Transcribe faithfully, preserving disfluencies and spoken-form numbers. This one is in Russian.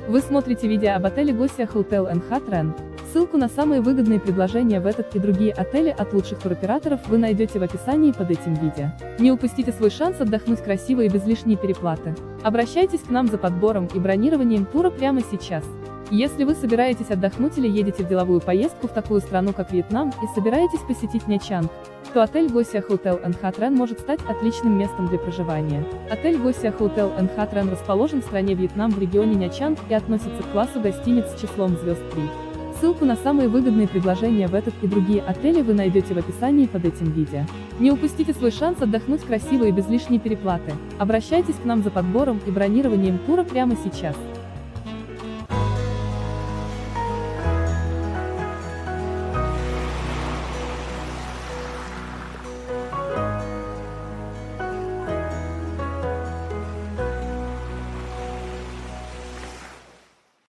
Вы смотрите видео об отеле Gosia Hotel and Hut Ren. Ссылку на самые выгодные предложения в этот и другие отели от лучших туроператоров вы найдете в описании под этим видео. Не упустите свой шанс отдохнуть красиво и без лишней переплаты. Обращайтесь к нам за подбором и бронированием тура прямо сейчас. Если вы собираетесь отдохнуть или едете в деловую поездку в такую страну, как Вьетнам, и собираетесь посетить Нячанг, то отель Gosia Hotel and Hut Ren может стать отличным местом для проживания. Отель Gosia Hotel and Hut Ren расположен в стране Вьетнам в регионе Нячанг и относится к классу гостиниц с числом звезд три. Ссылку на самые выгодные предложения в этот и другие отели вы найдете в описании под этим видео. Не упустите свой шанс отдохнуть красиво и без лишней переплаты. Обращайтесь к нам за подбором и бронированием тура прямо сейчас.